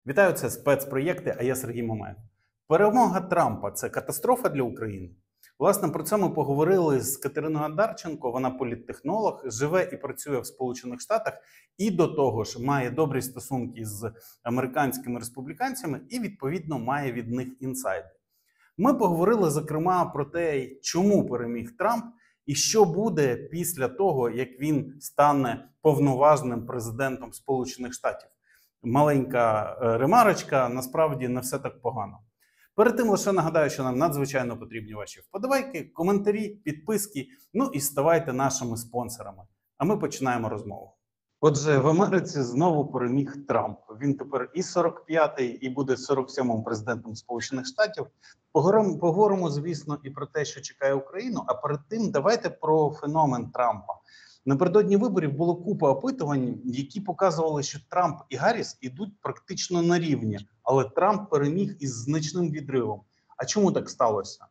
Вітаю, це спецпроєкти, а я Сергій Мамаєв. Перемога Трампа – це катастрофа для України? Власне, про це ми поговорили з Катериною Одарченко, вона політтехнолог, живе і працює в Сполучених Штатах і до того ж має добрі стосунки з американськими республіканцями і, відповідно, має від них інсайди. Ми поговорили, зокрема, про те, чому переміг Трамп і що буде після того, як він стане повноважним президентом Сполучених Штатів. Маленька ремарочка, насправді не все так погано. Перед тим лише нагадаю, що нам надзвичайно потрібні ваші вподобайки, коментарі, підписки, ну і ставайте нашими спонсорами. А ми починаємо розмову. Отже, в Америці знову переміг Трамп. Він тепер і 45-й, і буде 47-м президентом Сполучених Штатів. Поговоримо, звісно, і про те, що чекає Україну, а перед тим давайте про феномен Трампа. Напередодні виборів було купа опитувань, які показували, що Трамп і Гарріс ідуть практично на рівні, але Трамп переміг із значним відривом. А чому так сталося?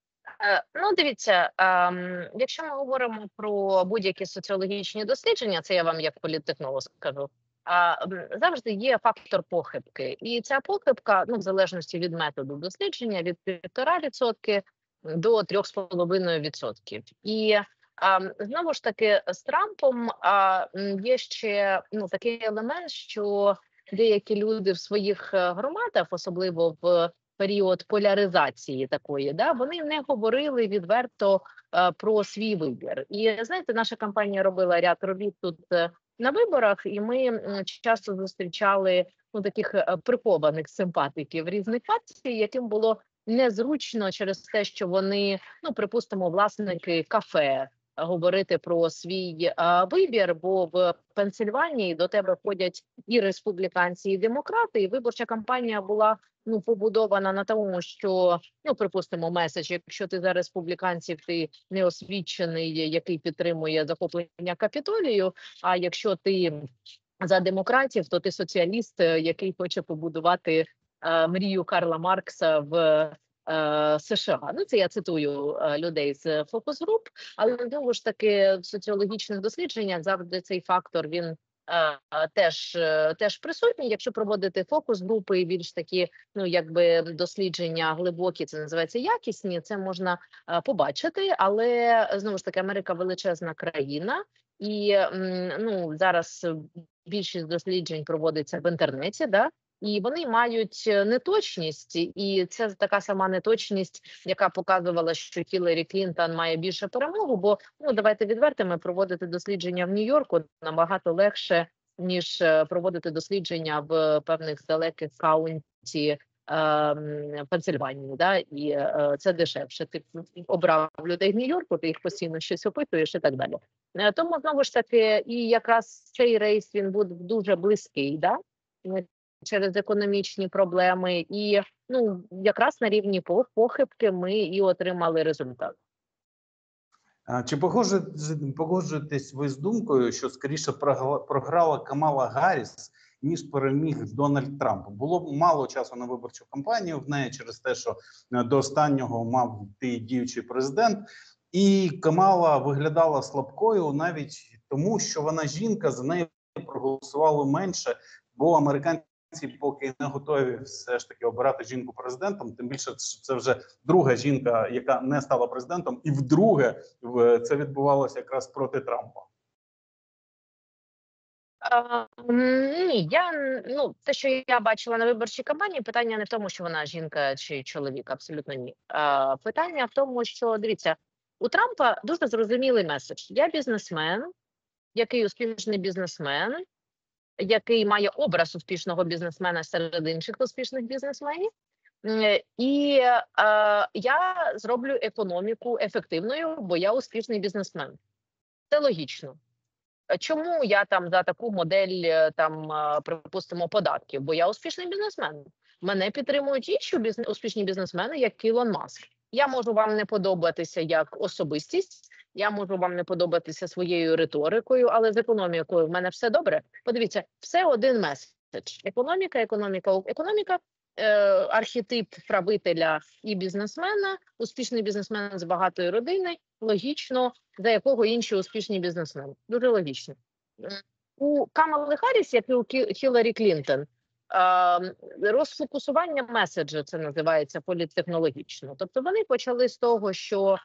Ну, дивіться, якщо ми говоримо про будь-які соціологічні дослідження, це я вам як політтехнолог скажу, завжди є фактор похибки. І ця похибка, ну, в залежності від методу дослідження, від 1,5% до 3,5%. І знову ж таки, з Трампом є ще такий елемент, що деякі люди в своїх громадах, особливо в період поляризації такої, вони не говорили відверто про свій вибір. І знаєте, наша кампанія робила ряд робіт тут на виборах, і ми часто зустрічали таких прихованих симпатиків різних партій, яким було незручно через те, що вони, припустимо, власники кафе, говорити про свій вибір, бо в Пенсильванії до тебе ходять і республіканці, і демократи, і виборча кампанія була побудована на тому, що, припустимо, меседж, якщо ти за республіканців, ти неосвічений, який підтримує захоплення Капітолію, а якщо ти за демократів, то ти соціаліст, який хоче побудувати мрію Карла Маркса в США. Це я цитую людей з фокус-груп, але знову ж таки в соціологічних дослідженнях завжди цей фактор він теж присутній. Якщо проводити фокус-групи і більш такі, дослідження глибокі, це називається якісні, це можна побачити, але знову ж таки Америка величезна країна, і зараз більшість досліджень проводиться в інтернеті, і вони мають неточність, і це така сама неточність, яка показувала, що Хіларі Клінтон має більше перемогу, бо, давайте відвертими, проводити дослідження в Нью-Йорку набагато легше, ніж проводити дослідження в певних далеких каунті Пенсильванії, і це дешевше. Ти обрав людей в Нью-Йорку, ти їх постійно щось опитуєш і так далі. Тому, знову ж таки, і якраз цей рейс, він буде дуже близький, через економічні проблеми, і якраз на рівні похибки ми і отримали результат. Чи погоджуєтесь ви з думкою, що скоріше програла Камала Гарріс, ніж переміг Дональд Трамп? Було мало часу на виборчу кампанію в неї через те, що до останнього мав йти діючий президент, і Камала виглядала слабкою навіть тому, що вона жінка, за нею проголосували менше, бо американці поки не готові все ж таки обирати жінку президентом, тим більше це вже друга жінка, яка не стала президентом, і вдруге це відбувалося якраз проти Трампа. Ні, те, що я бачила на виборчій кампанії, питання не в тому, що вона жінка чи чоловік, абсолютно ні. Питання в тому, що, дивіться, у Трампа дуже зрозумілий меседж. Я бізнесмен, який успішний бізнесмен, який має образ успішного бізнесмена серед інших успішних бізнесменів, і я зроблю економіку ефективною, бо я успішний бізнесмен. Це логічно. Чому я за таку модель, припустимо, податків? Бо я успішний бізнесмен. Мене підтримують інші успішні бізнесмени, як Ілон Маск. Я можу вам не подобатися як особистість, я можу вам не подобатися своєю риторикою, але з економікою в мене все добре. Подивіться, все один меседж. Економіка, архетип правителя і бізнесмена, успішний бізнесмен з багатої родини, логічно, за якого інші успішні бізнесмени. Дуже логічно. У Камали Харріс, як і у Хіларі Клінтон, розфокусування меседжу, це називається політтехнологічно. Тобто вони почали з того, що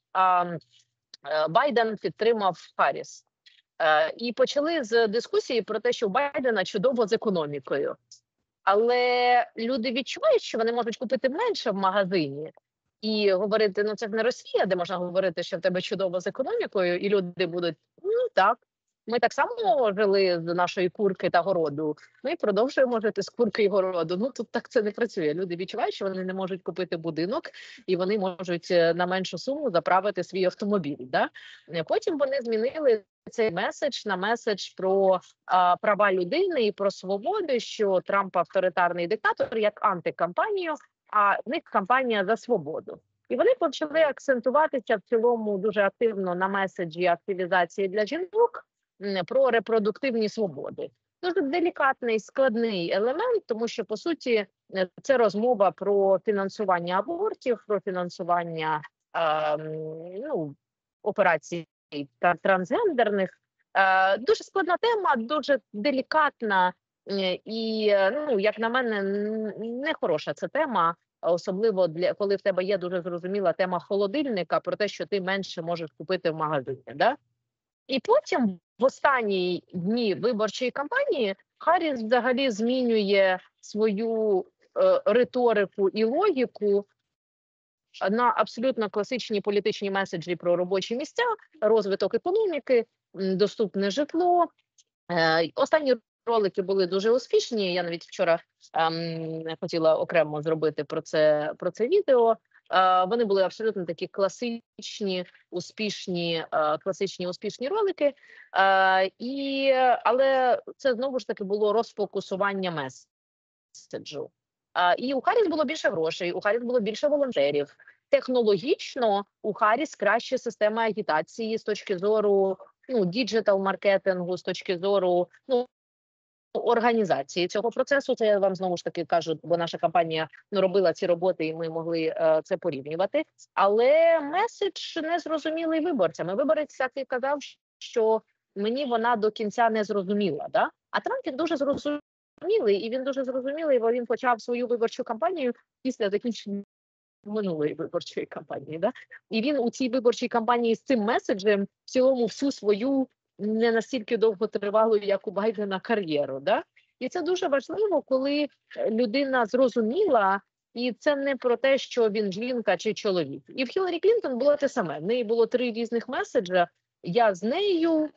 Байден підтримав Харріс. І почали з дискусії про те, що у Байдена чудово з економікою. Але люди відчувають, що вони можуть купити менше в магазині і говорити, ну це ж не Росія, де можна говорити, що в тебе чудово з економікою, і люди будуть, ну так, ми так само жили з нашої курки та городу, ми продовжуємо жити з курки і городу. Ну тут так це не працює. Люди відчувають, що вони не можуть купити будинок, і вони можуть на меншу суму заправити свій автомобіль. Да? Потім вони змінили цей меседж на меседж про права людини і про свободи, що Трамп авторитарний диктатор, як антикампанію, а в них кампанія за свободу. І вони почали акцентуватися в цілому дуже активно на меседжі активізації для жінок про репродуктивні свободи. Дуже делікатний, складний елемент, тому що, по суті, це розмова про фінансування абортів, про фінансування операцій трансгендерних. Дуже складна тема, дуже делікатна і, як на мене, не хороша ця тема, особливо коли в тебе є дуже зрозуміла тема холодильника про те, що ти менше можеш купити в магазині. Да? І потім в останні дні виборчої кампанії Харріс взагалі змінює свою риторику і логіку на абсолютно класичні політичні меседжі про робочі місця, розвиток економіки, доступне житло. Останні ролики були дуже успішні. Я навіть вчора хотіла окремо зробити про це відео. Вони були абсолютно такі класичні, успішні ролики. Але це знову ж таки було розфокусування меседжу. І у Харріс було більше грошей, у Харріс було більше волонтерів. Технологічно у Харріс краща система агітації з точки зору діджитал-маркетингу, з точки зору організації цього процесу. Це я вам знову ж таки кажу, бо наша компанія робила ці роботи, і ми могли це порівнювати. Але меседж не зрозумілий виборцям. І виборець так і казав, що мені вона до кінця не зрозуміла. Да? А Трамп він дуже зрозумілий, і він дуже зрозумілий, бо він почав свою виборчу кампанію після закінчення минулої виборчої кампанії. Да? І він у цій виборчій кампанії з цим меседжем в цілому всю свою не настільки довготривалу, як у Байдена, кар'єру. Да? І це дуже важливо, коли людина зрозуміла, і це не про те, що він жінка чи чоловік. І в Хіларі Клінтон було те саме. В неї було 3 різних меседжа. Я з нею,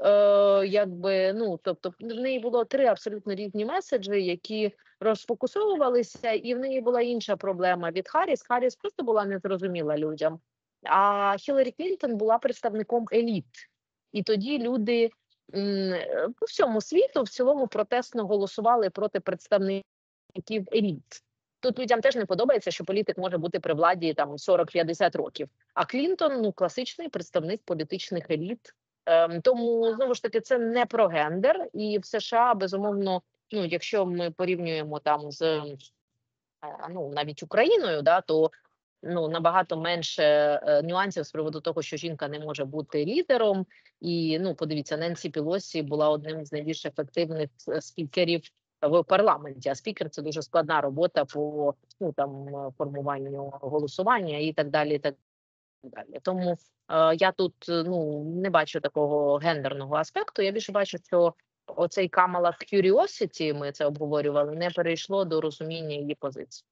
тобто в неї було 3 абсолютно різні меседжі, які розфокусовувалися, і в неї була інша проблема від Харріс. Харріс просто була незрозуміла людям. А Хіларі Клінтон була представником еліт. І тоді люди по всьому світу в цілому протестно голосували проти представників еліт. Тут людям теж не подобається, що політик може бути при владі 40-50 років. А Клінтон класичний представник політичних еліт. Тому, знову ж таки, це не про гендер. І в США, безумовно, якщо ми порівнюємо з навіть Україною, да, то набагато менше нюансів з приводу того, що жінка не може бути лідером. І, подивіться, Ненсі Пелосі була одним з найбільш ефективних спікерів в парламенті. А спікер – це дуже складна робота по формуванню голосування і так далі, і так далі. Тому я тут не бачу такого гендерного аспекту. Я більше бачу, що оцей Камала Curiosity, ми це обговорювали, не перейшло до розуміння її позиції.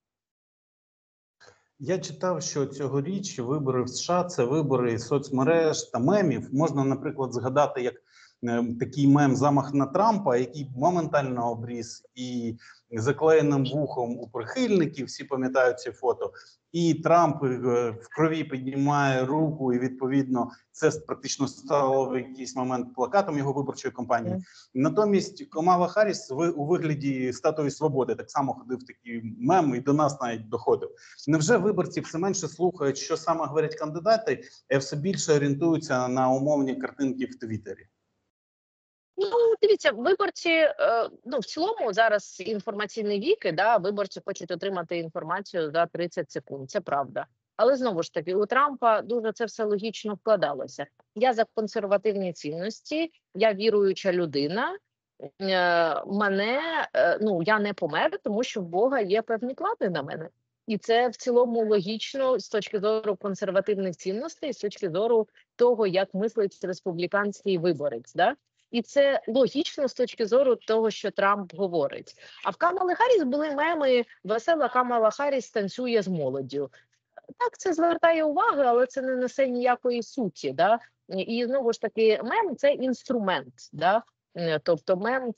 Я читав, що цьогоріч вибори в США – це вибори соцмереж та мемів. Можна, наприклад, згадати, як такий мем «Замах на Трампа», який моментально обріз і заклеєним вухом у прихильників, всі пам'ятають ці фото, і Трамп в крові піднімає руку, і відповідно це практично стало в якийсь момент плакатом його виборчої кампанії. Натомість Камала Харріс у вигляді статуї свободи так само ходив такий мем, і до нас навіть доходив. Невже виборці все менше слухають, що саме говорять кандидати, а все більше орієнтуються на умовні картинки в Твіттері? Дивіться, виборці, в цілому зараз інформаційний вік, виборці хочуть отримати інформацію за 30 секунд, це правда. Але знову ж таки, у Трампа дуже це все логічно вкладалося. Я за консервативні цінності, я віруюча людина, я не помер, тому що в Бога є певні плани на мене. І це в цілому логічно з точки зору консервативних цінностей, з точки зору того, як мислить республіканський виборець. Да? І це логічно з точки зору того, що Трамп говорить. А в Камали Харріс були меми «Весела Камала Харріс танцює з молоддю». Так, це звертає увагу, але це не несе ніякої суті. Да? І знову ж таки, мем – це інструмент. Да? Тобто мем –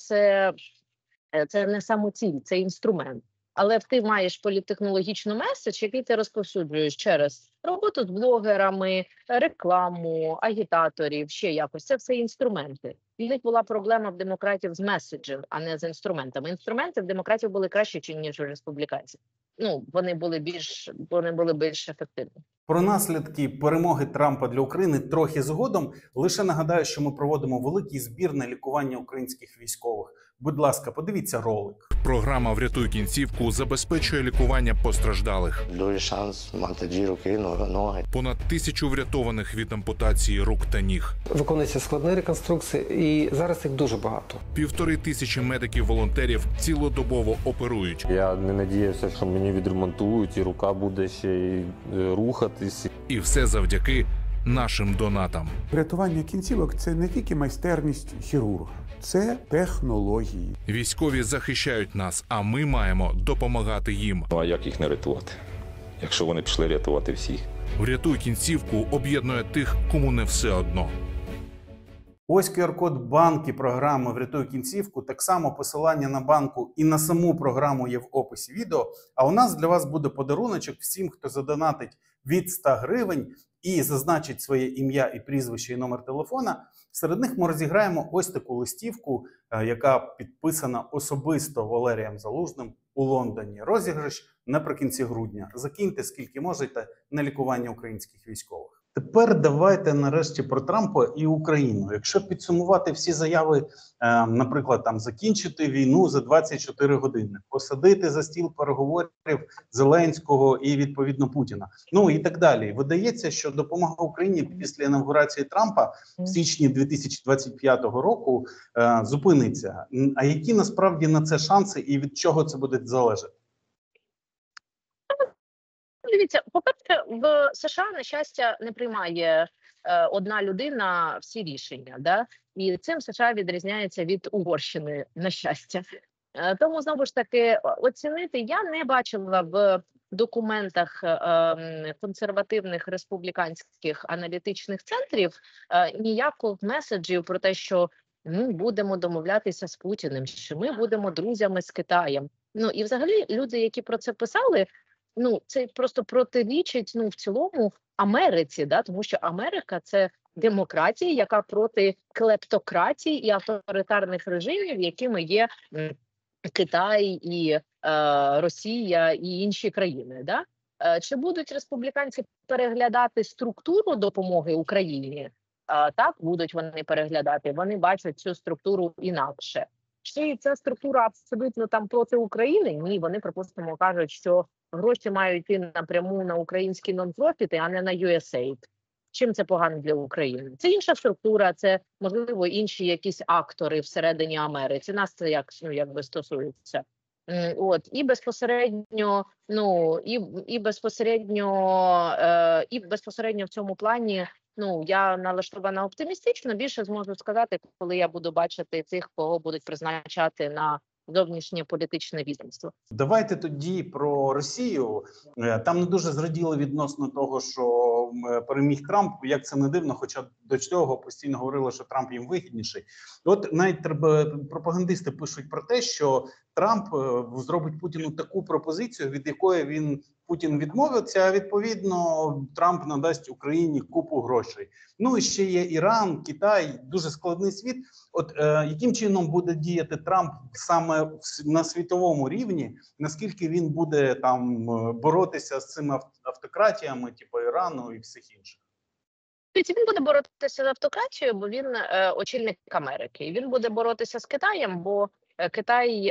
це не самоціль, це інструмент. Але ти маєш політтехнологічну меседж, який ти розповсюджуєш через роботу з блогерами, рекламу, агітаторів, ще якось. Це все інструменти. І в них була проблема в демократів з меседжем, а не з інструментами. Інструменти в демократів були кращі, ніж у республіканців. Вони були більш ефективні. Про наслідки перемоги Трампа для України трохи згодом. Лише нагадаю, що ми проводимо великий збір на лікування українських військових. Будь ласка, подивіться ролик. Програма «Врятуй кінцівку» забезпечує лікування постраждалих. Дуже шанс мати 2 руки, ноги. Понад 1000 врятованих від ампутації рук та ніг. Виконуються складні реконструкції, і зараз їх дуже багато. 1500 медиків-волонтерів цілодобово оперують. Я не надіявся, що мені відремонтують, і рука буде ще й рухатись. І все завдяки нашим донатам. Врятування кінцівок – це не тільки майстерність хірурга, це технології. Військові захищають нас, а ми маємо допомагати їм. Ну а як їх не рятувати, якщо вони пішли рятувати всіх? «Врятуй кінцівку» об'єднує тих, кому не все одно. Ось QR-код банки програми «Врятуй кінцівку». Так само посилання на банку і на саму програму є в описі відео. А у нас для вас буде подаруночок всім, хто задонатить від 100 гривень і зазначить своє ім'я і прізвище і номер телефона. Серед них ми розіграємо ось таку листівку, яка підписана особисто Валерієм Залужним у Лондоні. Розіграш наприкінці грудня. Закиньте скільки можете на лікування українських військових. Тепер давайте нарешті про Трампа і Україну. Якщо підсумувати всі заяви, наприклад, закінчити війну за 24 години, посадити за стіл переговорів Зеленського і, відповідно, Путіна, і так далі. Видається, що допомога Україні після інавгурації Трампа в січні 2025 року зупиниться. А які насправді на це шанси і від чого це буде залежати? Дивіться, по-перше, в США, на щастя, не приймає одна людина всі рішення, да? І цим США відрізняється від Угорщини, на щастя. Тому, знову ж таки, оцінити я не бачила в документах консервативних республіканських аналітичних центрів ніяких меседжів про те, що ми будемо домовлятися з Путіним, що ми будемо друзями з Китаєм. І взагалі люди, які про це писали, це просто протирічить в цілому Америці, да? Тому що Америка – це демократія, яка проти клептократії і авторитарних режимів, якими є Китай і Росія і інші країни. Да? Чи будуть республіканці переглядати структуру допомоги Україні? Так, будуть вони переглядати. Вони бачать цю структуру інакше. Чи ця структура абсолютно проти України? Ні, вони, припустимо, кажуть, що гроші мають йти напряму на українські нон-профіти, а не на USAID. Чим це погано для України? Це інша структура, це, можливо, інші якісь актори всередині Америки. Нас це якби стосується. І безпосередньо, і безпосередньо в цьому плані, я налаштована оптимістично. Більше зможу сказати, коли я буду бачити цих, кого будуть призначати на зовнішнє політичне відомство. Давайте тоді про Росію. Там не дуже зраділи відносно того, що переміг Трамп, як це не дивно, хоча до цього постійно говорили, що Трамп їм вигідніший. От навіть пропагандисти пишуть про те, що Трамп зробить Путіну таку пропозицію, від якої Путін відмовиться, а відповідно Трамп надасть Україні купу грошей. І ще є Іран, Китай, дуже складний світ. От яким чином буде діяти Трамп саме на світовому рівні, наскільки він буде боротися з цими автократіями, типу Ірану і всіх інших? Він буде боротися з автократією, бо він очільник Америки. І він буде боротися з Китаєм, бо Китай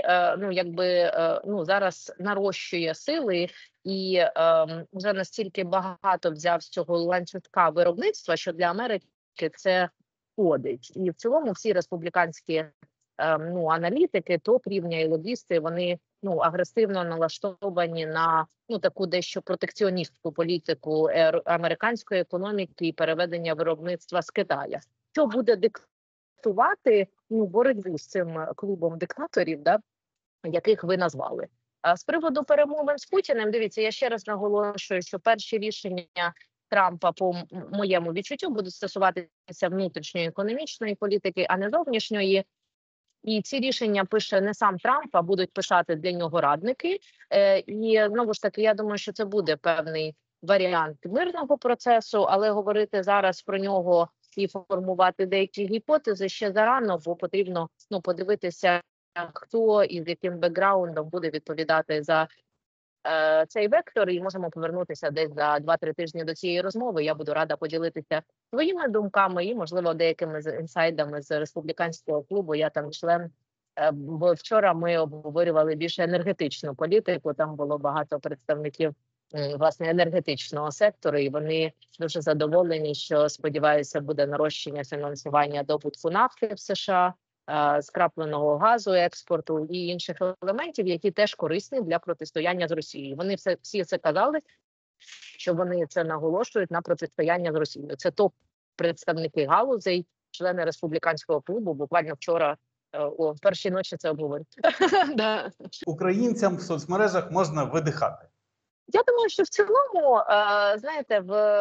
зараз нарощує сили і вже настільки багато взяв з цього ланцюжка виробництва, що для Америки це ходить. І в цілому всі республіканські аналітики, топ-рівня і лобісти, вони агресивно налаштовані на таку дещо протекціоністську політику американської економіки і переведення виробництва з Китаю. Що буде диктувати боротьбу з цим клубом диктаторів, яких ви назвали? А з приводу перемовин з Путіним, дивіться, я ще раз наголошую, що перші рішення Трампа, по моєму відчуттю, будуть стосуватися внутрішньої економічної політики, а не зовнішньої. І ці рішення пише не сам Трамп, а будуть писати для нього радники. І знову ж таки, я думаю, що це буде певний варіант мирного процесу, але говорити зараз про нього і формувати деякі гіпотези ще зарано, бо потрібно подивитися, хто і з яким бекграундом буде відповідати за цей вектор, і можемо повернутися десь за 2-3 тижні до цієї розмови. Я буду рада поділитися своїми думками і, можливо, деякими інсайдами з республіканського клубу. Я там член, бо вчора ми обговорювали більше енергетичну політику, там було багато представників власне енергетичного сектору, і вони дуже задоволені, що, сподіваюся, буде нарощення фінансування добутку нафти в США, скрапленого газу, експорту і інших елементів, які теж корисні для протистояння з Росією. Вони всі це казали, що вони це наголошують на протистояння з Росією. Це топ-представники галузей, члени республіканського клубу, буквально вчора о першій ночі це обговорюють. Українцям в соцмережах можна видихати. Я думаю, що в цілому, знаєте,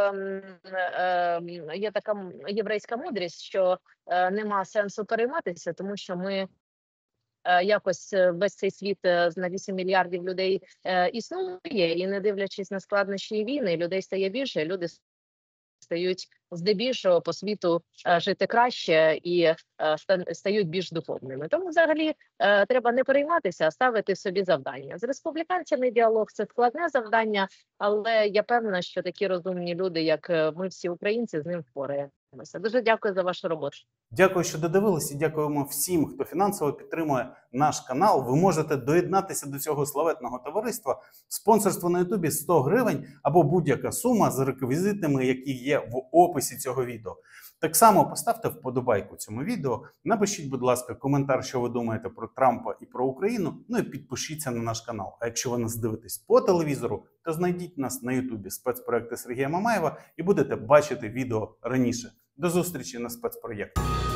є така єврейська мудрість, що нема сенсу перейматися, тому що ми якось весь цей світ на 8 мільярдів людей існує, і не дивлячись на складнощі війни, людей стає більше, люди стають здебільшого по світу жити краще і стають більш духовними. Тому взагалі треба не перейматися, а ставити собі завдання. З республіканцями діалог – це складне завдання, але я певна, що такі розумні люди, як ми всі українці, з ним впораємося. Дуже дякую за вашу роботу. Дякую, що додивилися. Дякуємо всім, хто фінансово підтримує наш канал. Ви можете доєднатися до цього славетного товариства. Спонсорство на Ютубі 100 гривень або будь-яка сума з реквізитами, які є в описі цього відео. Так само поставте вподобайку цьому відео, напишіть, будь ласка, коментар, що ви думаєте про Трампа і про Україну, ну і підпишіться на наш канал. А якщо ви нас дивитесь по телевізору, то знайдіть нас на Ютубі «Спецпроекти Сергія Мамаєва» і будете бачити відео раніше. До зустрічі на спецпроєктах.